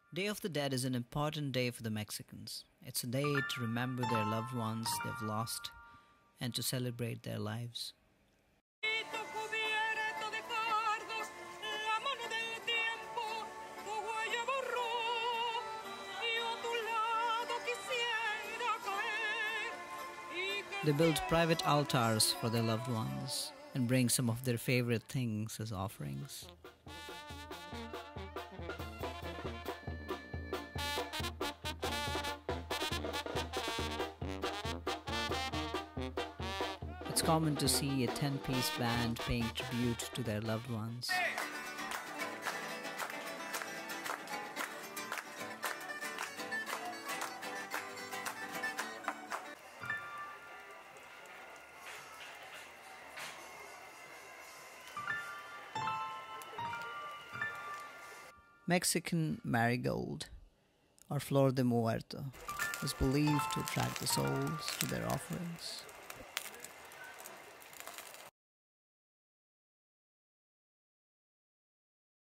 Day of the Dead is an important day for the Mexicans. It's a day to remember their loved ones they've lost and to celebrate their lives. They build private altars for their loved ones and bring some of their favorite things as offerings. It's common to see a 10-piece band paying tribute to their loved ones. Mexican Marigold, or Flor de Muerto, is believed to attract the souls to their offerings.